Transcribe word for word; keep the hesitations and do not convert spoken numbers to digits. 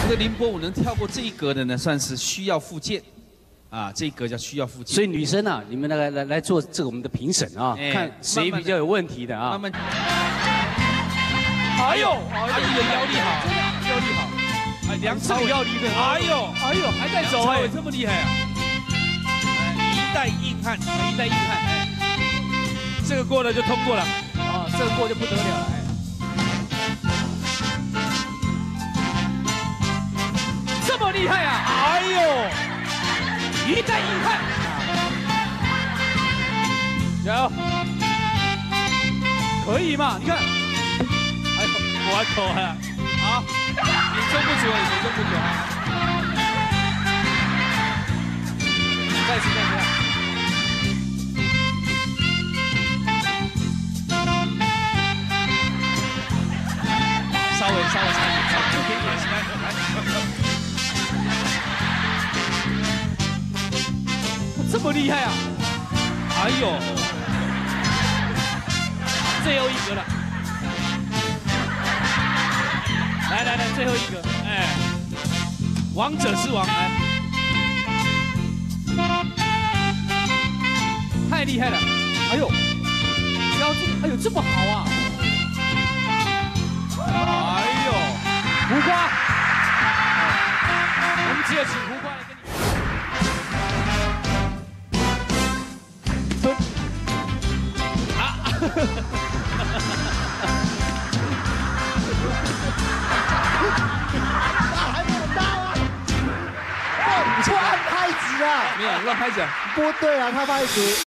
这个凌波舞能跳过这一格的呢，算是需要复健。 啊，这一格叫需要复健。 所以女生啊，你们来来来做这个我们的评审啊，哎、看谁比较有问题的啊。慢慢。 哎呦，阿姨的腰力好，腰力好，哎，梁朝伟腰力的，哎呦，哎呦，还在走哎，这么厉害啊！一代硬汉，一代硬汉，哎，这个过了就通过了，啊，这个过就不得了了，哎。这么厉害啊！哎呦！ 一代硬汉，加油！可以嘛？你看，哎呦，我口啊！好，美中不足，美中不足啊！再次，再次。稍微，稍微差一点，就给你了，来，来。 这么厉害啊！哎呦，最后一格了，来来来，最后一格，哎，王者之王，来，太厉害了！哎呦，腰这，哎呦这么好啊！哎呦，胡瓜，我们只有请胡瓜来跟你。 还没有到啊！乱拍子啊！ 没有乱拍子， 不对啊，他拍子。